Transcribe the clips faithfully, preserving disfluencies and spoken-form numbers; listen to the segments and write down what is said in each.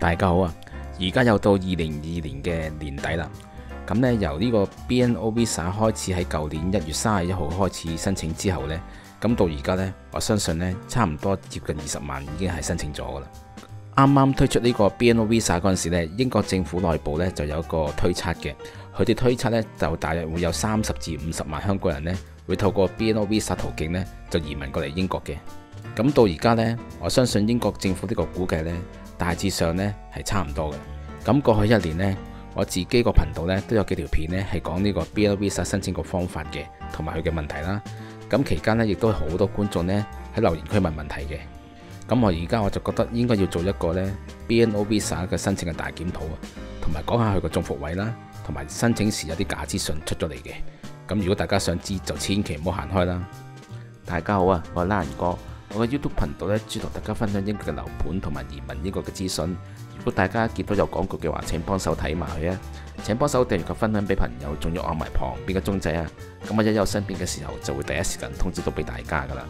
大家好啊！而家又到二零二二年嘅年底啦，咁呢，由呢個 B N O Visa 開始喺舊年一月三十一號開始申請之後呢，咁到而家呢，我相信呢，差唔多接近二十萬已經係申請咗噶啦。啱啱推出呢個 B N O Visa 嗰陣時呢，英國政府內部呢就有一個推測嘅，佢哋推測呢，就大約會有三十至五十萬香港人呢會透過 B N O Visa 途徑呢就移民過嚟英國嘅。咁到而家呢，我相信英國政府呢個估計呢，大致上呢係差唔多嘅。咁過去一年呢，我自己個頻道呢都有幾條片呢係講呢個 B N O Visa 申請個方法嘅，同埋佢嘅問題啦。咁期間呢，亦都好多觀眾呢喺留言區問問題嘅。咁我而家我就覺得應該要做一個呢 B N O Visa 嘅申請嘅大檢討啊，同埋講下佢個中伏位啦，同埋申請時有啲假資訊出咗嚟嘅。咁如果大家想知，就千祈唔好行開啦。大家好啊，我係拉人哥。我嘅 YouTube 頻道咧，主同大家分享英國嘅樓盤同埋移民英國嘅資訊。如果大家見到有廣告嘅話，請幫手睇埋佢啊！請幫手訂閱及分享俾朋友，仲要按埋旁邊嘅鐘仔啊！咁我一有新片嘅時候，就會第一時間通知到俾大家噶啦。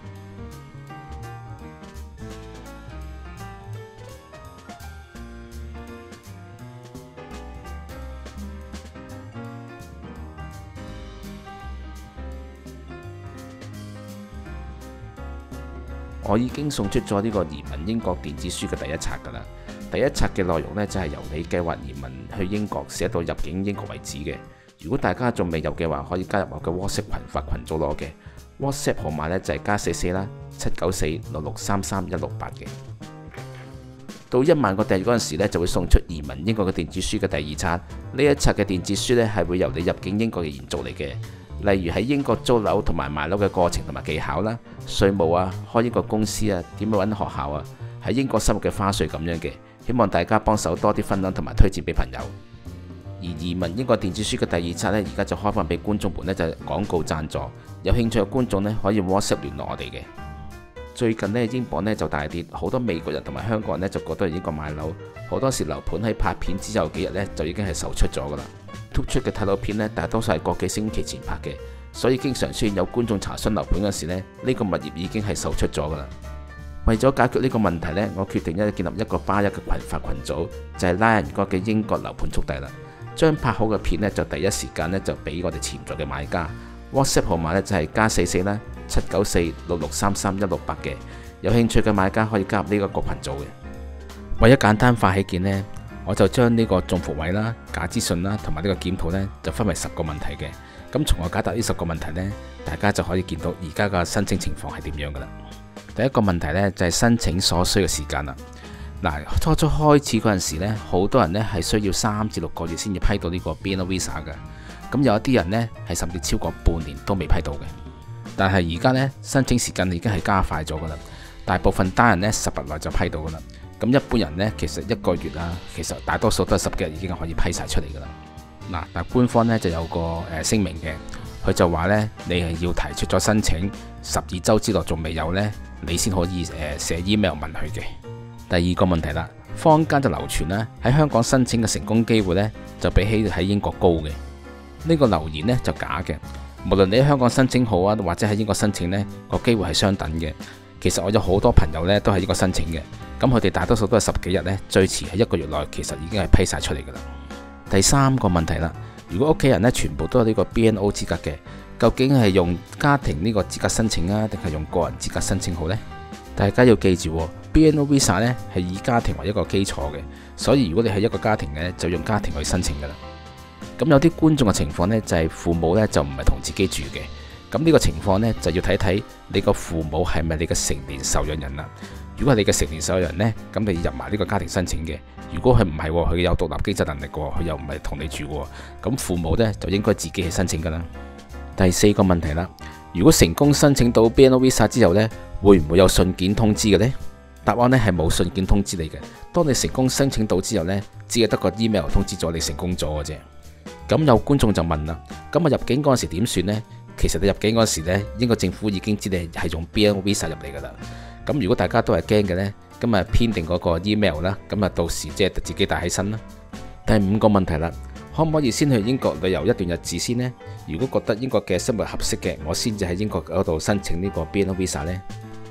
我已經送出咗呢個移民英國電子書嘅第一冊㗎啦。第一冊嘅內容呢，就係由你計劃移民去英國寫到入境英國為止嘅。如果大家仲未有嘅話，可以加入我嘅 WhatsApp 群發群組攞嘅。WhatsApp 號碼呢，就係加四四啦七九四六六三三一六八嘅。到一萬個訂閱嗰陣時呢，就會送出移民英國嘅電子書嘅第二冊。呢一冊嘅電子書呢，係會由你入境英國嘅延續嚟嘅。例如喺英國租樓同埋賣樓嘅過程同埋技巧啦，稅務啊，開英國公司啊，點樣揾學校啊，喺英國生活嘅花絮咁樣嘅，希望大家幫手多啲分享同埋推薦俾朋友。而移民英國電子書嘅第二冊呢，而家就開放俾觀眾們呢，就係廣告贊助，有興趣嘅觀眾呢，可以 WhatsApp 聯絡我哋嘅。最近呢，英鎊呢就大跌，好多美國人同埋香港人呢，就覺得英國買樓，好多時樓盤喺拍片之後幾日呢，就已經係售出咗噶啦。突出嘅睇樓片呢，大多數係個幾星期前拍嘅，所以經常出現有觀眾查詢樓盤嗰時呢，呢個物業已經係售出咗噶啦。為咗解決呢個問題呢，我決定一建立一個巴一嘅群發群組，就係拉人哥嘅英國樓盤速遞啦。將拍好嘅片呢，就第一時間呢，就俾我哋潛在嘅買家。WhatsApp 號碼呢，就係加四四啦七九四六六三三一六八嘅，有興趣嘅買家可以加入呢個個群組嘅。為咗簡單化起見呢，我就將呢個中伏位啦、假資訊啦同埋呢個檢討呢，就分為十個問題嘅。咁從我解答呢十個問題呢，大家就可以見到而家嘅申請情況係點樣噶啦。第一個問題呢，就係申請所需嘅時間啦。嗱，初初開始嗰陣時呢，好多人呢係需要三至六個月先至批到呢個 B N O Visa 嘅。咁有一啲人呢，係甚至超過半年都未批到嘅。但係而家呢，申請時間已經係加快咗噶啦，大部分單人呢，十日內就批到噶啦。咁一般人呢，其實一個月啊，其實大多數都係十幾日已經可以批晒出嚟噶啦。嗱，但官方呢就有個誒聲明嘅，佢就話呢，你係要提出咗申請十二週之內仲未有呢，你先可以誒寫 email 問佢嘅。第二個問題啦，坊間就流傳啦，喺香港申請嘅成功機會呢，就比起喺英國高嘅。呢個留言呢就假嘅，無論你喺香港申請好啊，或者喺英國申請呢，個機會係相等嘅。其實我有好多朋友呢都係英國申請嘅，咁佢哋大多數都係十幾日呢，最遲喺一個月內其實已經係批晒出嚟噶啦。第三個問題啦，如果屋企人呢全部都有呢個 B N O 資格嘅，究竟係用家庭呢個資格申請啊，定係用個人資格申請好呢？大家要記住 ，B N O Visa 呢係以家庭為一個基礎嘅，所以如果你係一個家庭呢，就用家庭去申請噶啦。咁有啲觀眾嘅情況呢，就係父母呢就唔係同自己住嘅。咁呢個情況呢，就要睇睇你個父母係咪你嘅成年受養人啦。如果係你嘅成年受養人呢，咁你入埋呢個家庭申請嘅。如果佢唔係，佢有獨立經濟能力嘅，佢又唔係同你住嘅，咁父母呢，就應該自己去申請噶啦。第四個問題啦，如果成功申請到 B N O Visa 之後呢，會唔會有信件通知嘅呢？答案呢係冇信件通知你嘅。當你成功申請到之後呢，只係得個 email 通知咗你成功咗嘅啫。咁有觀眾就問啦，咁啊入境嗰陣時點算呢？其實你入境嗰時呢，英國政府已經知你係用 B N O Visa 入嚟噶啦。咁如果大家都係驚嘅呢，咁啊編定嗰個 email 啦，咁啊到時即係自己帶起身啦。第五個問題啦，可唔可以先去英國旅遊一段日子先呢？如果覺得英國嘅生活合適嘅，我先至喺英國嗰度申請呢個 B N O Visa 呢？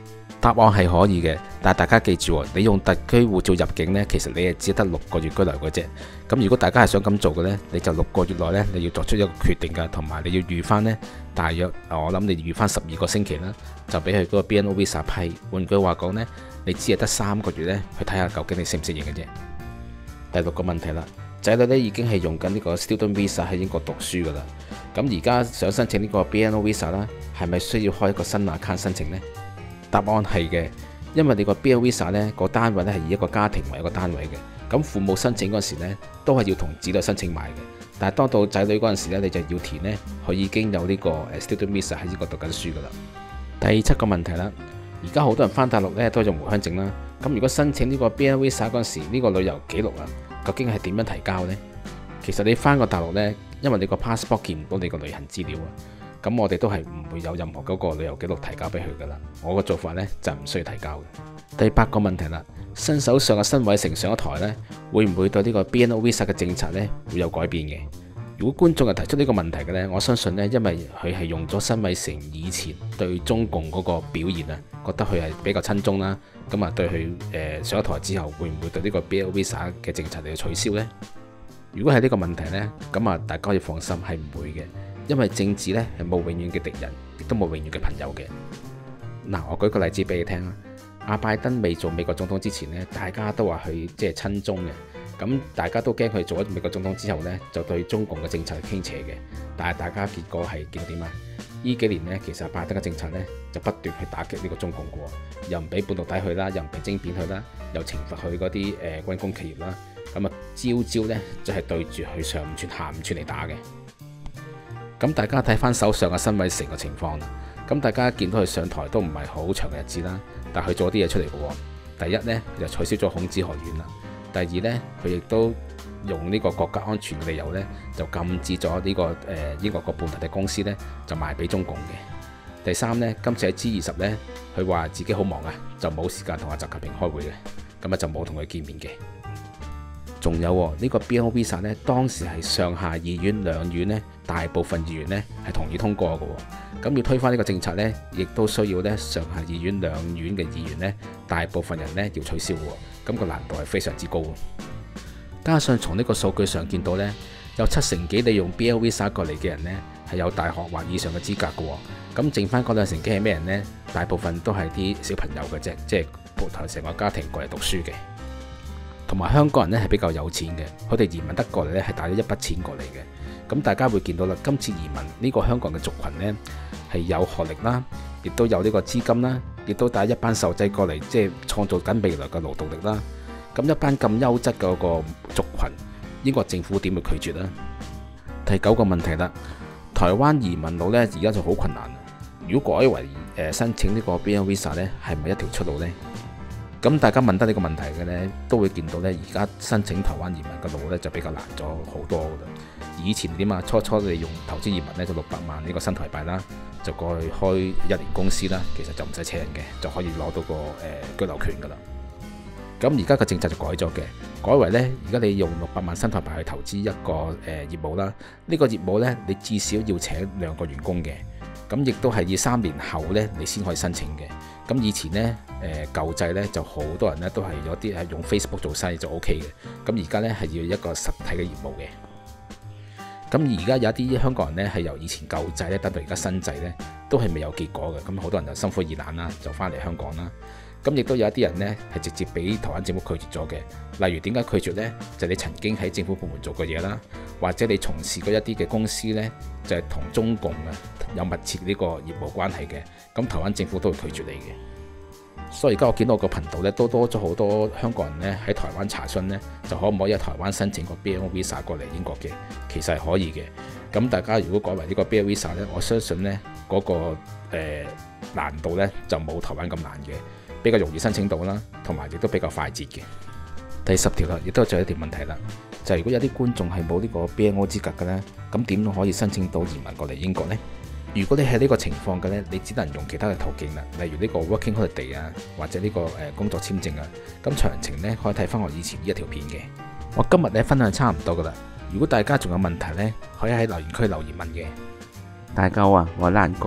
答案係可以嘅，但係大家記住，你用特區護照入境呢，其實你係只得六個月居留嘅啫。咁如果大家係想咁做嘅呢，你就六個月內呢，你要作出一個決定㗎，同埋你要預翻呢，大約我諗你預翻十二個星期啦，就俾佢嗰個 B N O Visa 批。換句話講呢，你只係得三個月呢去睇下究竟你適唔適應嘅啫。第六個問題啦，仔女呢已經係用緊呢個 Student Visa 喺英國讀書㗎啦。咁而家想申請呢個 B N O Visa 啦，係咪需要開一個新 account 申請呢？答案係嘅，因為你個 B N O Visa 呢個單位咧係以一個家庭為一個單位嘅，咁父母申請嗰時呢都係要同子女申請埋嘅。但係當到仔女嗰陣時呢，你就要填呢，佢已經有呢個 Student Visa 喺呢個讀緊書噶啦。第七個問題啦，而家好多人翻大陸呢都用回鄉證啦，咁如果申請呢個 B N O Visa 嗰陣時，呢個旅遊記錄啊，究竟係點樣提交呢？其實你翻個大陸呢，因為你個 passport 見唔到你個旅行資料啊。咁我哋都係唔會有任何嗰個旅遊記錄提交俾佢噶啦。我個做法呢，就唔需要提交嘅。第八個問題啦，新首相嘅辛偉誠上咗台呢，會唔會對呢個 B N O Visa 嘅政策呢會有改變嘅？如果觀眾係提出呢個問題嘅呢，我相信呢，因為佢係用咗辛偉誠以前對中共嗰個表現啊，覺得佢係比較親中啦，咁啊對佢誒上咗台之後，會唔會對呢個 B N O Visa 嘅政策嚟取消呢？如果係呢個問題呢，咁啊大家可以放心，係唔會嘅。因為政治呢係冇永遠嘅敵人，亦都冇永遠嘅朋友嘅。嗱，我舉個例子俾你聽啦。阿拜登未做美國總統之前呢，大家都話佢即係親中嘅，咁大家都驚佢做咗美國總統之後呢，就對中共嘅政策傾斜嘅。但係大家結果係見到點啊？呢幾年呢，其實拜登嘅政策呢，就不斷去打擊呢個中共嘅，又唔俾半導體去啦，又唔俾晶片去啦，又懲罰佢嗰啲誒軍工企業啦。咁啊，朝朝呢，就係對住佢上五寸下五寸嚟打嘅。咁大家睇翻首相嘅辛偉誠嘅情況啦，咁大家見到佢上台都唔係好長嘅日子啦，但係佢做啲嘢出嚟嘅喎。第一呢，佢就取消咗孔子學院啦；第二呢，佢亦都用呢個國家安全嘅理由呢，就禁止咗呢個誒英國個半導體公司呢，就賣俾中共嘅。第三呢，今次喺 G 二十呢，佢話自己好忙啊，就冇時間同阿習近平開會嘅，咁啊就冇同佢見面嘅。仲有呢個 B N O Visa 呢，當時係上下議院兩院呢，大部分議員呢係同意通過嘅。咁要推翻呢個政策呢，亦都需要呢上下議院兩院嘅議員呢，大部分人呢要取消嘅。咁個難度係非常之高。加上從呢個數據上見到呢，有七成幾利用 B N O Visa 過嚟嘅人呢，係有大學或以上嘅資格嘅。咁剩翻嗰兩成幾係咩人呢？大部分都係啲小朋友嘅啫，即係抱頭成個家庭過嚟讀書嘅。同埋香港人咧係比較有錢嘅，佢哋移民得過嚟咧係帶咗一筆錢過嚟嘅。咁大家會見到啦，今次移民呢個香港嘅族群呢，係有學歷啦，亦都有呢個資金啦，亦都帶一班受制過嚟，即係創造緊未來嘅勞動力啦。咁一班咁優質嘅個族群，英國政府點會拒絕呢？第九個問題啦，台灣移民路呢而家就好困難。如果改為誒申請呢個 B N O Visa 呢，係咪一條出路呢？咁大家問得呢個問題嘅呢，都會見到呢，而家申請台灣移民嘅路呢，就比較難咗好多噶啦。以前點啊？初初你用投資移民呢，就六百萬呢個新台幣啦，就過去開一年公司啦，其實就唔使請人嘅，就可以攞到個誒、呃、居留權噶啦。咁而家個政策就改咗嘅，改為呢，而家你用六百萬新台幣去投資一個誒、呃、業務啦，呢、呢個業務呢，你至少要請兩個員工嘅。咁亦都係以三年後呢，你先可以申請嘅。咁以前呢，誒舊制呢，就好多人呢都係有啲係用 Facebook 做生意就 O K 嘅。咁而家呢，係要一個實體嘅業務嘅。咁而家有一啲香港人呢，係由以前舊制呢等到而家新制呢，都係未有結果嘅。咁好多人就心灰意冷啦，就翻嚟香港啦。咁亦都有一啲人呢，係直接俾台灣政府拒絕咗嘅。例如點解拒絕呢？就係、你曾經喺政府部門做過嘢啦，或者你從事過一啲嘅公司呢，就係、係、同中共啊有密切呢個業務關係嘅。咁台灣政府都會拒絕你嘅。所以而家我見到個頻道呢，都多咗好多香港人呢喺台灣查詢呢，就可唔可以喺台灣申請個 B N O Visa 過嚟英國嘅？其實係可以嘅。咁大家如果改為呢個 B N O Visa 呢，我相信呢嗰、嗰個誒、呃、難度呢，就冇台灣咁難嘅。比較容易申請到啦，同埋亦都比較快捷嘅。第十條啦，亦都仲有一條問題啦，就係、是、如果有啲觀眾係冇呢個 B N O 資格嘅呢，咁點可以申請到移民過嚟英國呢？如果你係呢個情況嘅呢，你只能用其他嘅途徑啦，例如呢個 Working Holiday 啊，或者呢個誒工作簽證啊。咁詳情呢，可以睇翻我以前呢一條片嘅。我今日呢分享差唔多噶啦，如果大家仲有問題呢，可以喺留言區留言問嘅。大家好啊，我係蘭哥。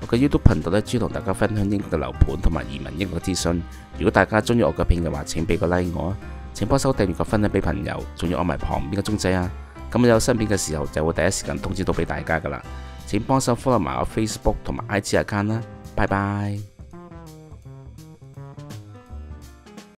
我嘅 YouTube 頻道呢，主要同大家分享英國嘅樓盤同埋移民英國嘅資訊。如果大家中意我嘅片嘅話，請俾個 like 我啊！請幫手訂閱個分享俾朋友，仲要按埋旁邊嘅鐘仔啊！咁有新片嘅時候就會第一時間通知到俾大家噶啦。請幫手 follow 埋我 Facebook 同埋 I G account 啦。拜拜。